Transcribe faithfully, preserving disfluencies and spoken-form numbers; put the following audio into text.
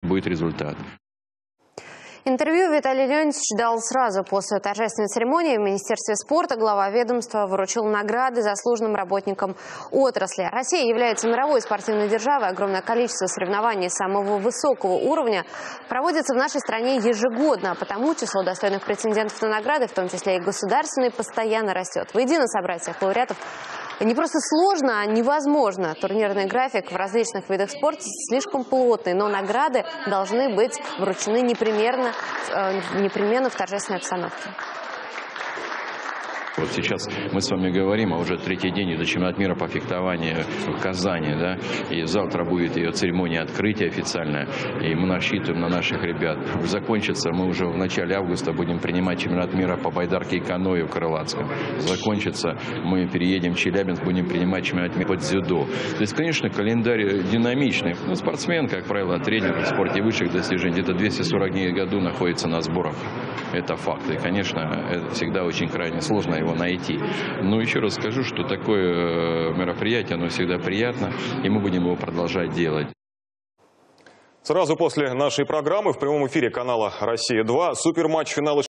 будет результат. Интервью Виталий Леонтьевич дал сразу после торжественной церемонии. В Министерстве спорта глава ведомства вручил награды заслуженным работникам отрасли. Россия является мировой спортивной державой. Огромное количество соревнований самого высокого уровня проводится в нашей стране ежегодно. А потому число достойных претендентов на награды, в том числе и государственные, постоянно растет. Воедино собрать всех лауреатов не просто сложно, а невозможно. Турнирный график в различных видах спорта слишком плотный, но награды должны быть вручены непременно, э, непременно в торжественной обстановке. Вот сейчас мы с вами говорим, а уже третий день идет чемпионат мира по фехтованию в Казани, да, и завтра будет ее церемония открытия официальная, и мы рассчитываем на наших ребят. Закончится, мы уже в начале августа будем принимать чемпионат мира по байдарке и каноэ в Крылатском. Закончится, мы переедем в Челябинск, будем принимать чемпионат мира по дзюдо. То есть, конечно, календарь динамичный. Ну, спортсмен, как правило, тренер в спорте высших достижений, где-то двести сорок дней в году находится на сборах. Это факт. И, конечно, это всегда очень крайне сложно его найти. Но еще раз скажу, что такое мероприятие, оно всегда приятно, и мы будем его продолжать делать. Сразу после нашей программы в прямом эфире канала «Россия-два» суперматч финала